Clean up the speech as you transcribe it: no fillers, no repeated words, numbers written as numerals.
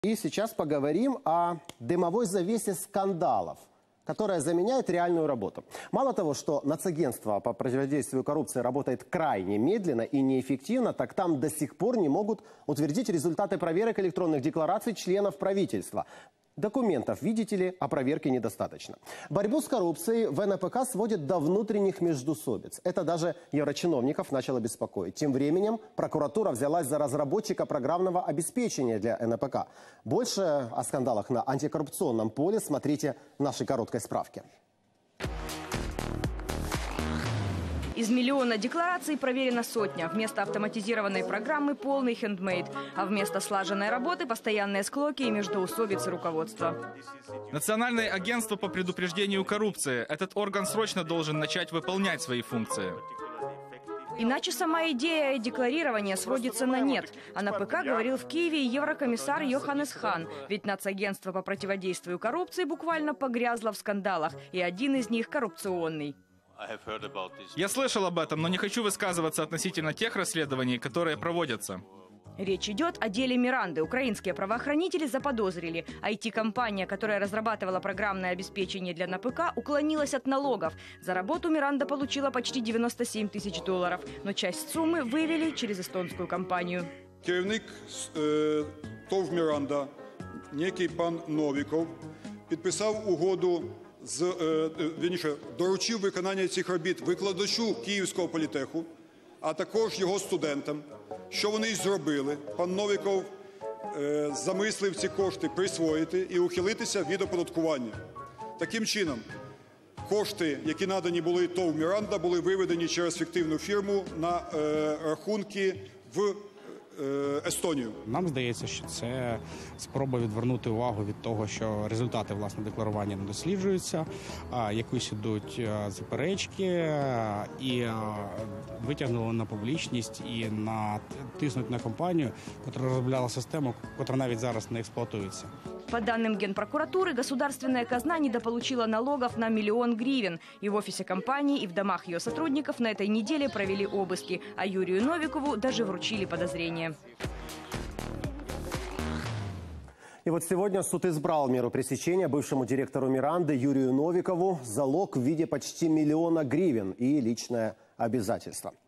И сейчас поговорим о дымовой завесе скандалов, которая заменяет реальную работу. Мало того, что Нацагентство по противодействию коррупции работает крайне медленно и неэффективно, так там до сих пор не могут утвердить результаты проверок электронных деклараций членов правительства. Документов, видите ли, о проверке недостаточно. Борьбу с коррупцией в НПК сводит до внутренних междоусобиц. Это даже еврочиновников начало беспокоить. Тем временем прокуратура взялась за разработчика программного обеспечения для НПК. Больше о скандалах на антикоррупционном поле смотрите в нашей короткой справке. Из миллиона деклараций проверена сотня. Вместо автоматизированной программы полный хендмейд. А вместо слаженной работы постоянные склоки и междоусобицы руководства. Национальное агентство по предупреждению коррупции. Этот орган срочно должен начать выполнять свои функции. Иначе сама идея декларирования сводится на нет. А на ПК говорил в Киеве еврокомиссар Йоханнес Хан. Ведь Нацагентство по противодействию коррупции буквально погрязло в скандалах. И один из них коррупционный. Я слышал об этом, но не хочу высказываться относительно тех расследований, которые проводятся. Речь идет о деле Миранды. Украинские правоохранители заподозрили. IT-компания, которая разрабатывала программное обеспечение для НПК, уклонилась от налогов. За работу Миранда получила почти 97 тысяч долларов. Но часть суммы вывели через эстонскую компанию. Керівник ТОВ «Міранда», некий пан Новіков, підписав угоду, доручив виконання цих робіт викладачу Київського політеху, а також його студентам. Що вони й зробили? Пан Новіков замислив ці кошти присвоїти і ухилитися від оподаткування. Таким чином, кошти, які надані були ТОВ «Міранда», були виведені через фіктивну фірму на рахунки в Естонію. Нам здається, що це спроба відвернути увагу від того, що результати власне декларування не досліджуються, якісь ідуть заперечки і витягнули на публічність і натиснуть на компанію, яка розробляла систему, яка навіть зараз не експлуатується. По данным Генпрокуратуры, государственная казна недополучила налогов на 1 000 000 гривен. И в офисе компании, и в домах ее сотрудников на этой неделе провели обыски. А Юрию Новикову даже вручили подозрения. И вот сегодня суд избрал меру пресечения бывшему директору Миранды Юрию Новикову. Залог в виде почти 1 000 000 гривен и личное обязательство.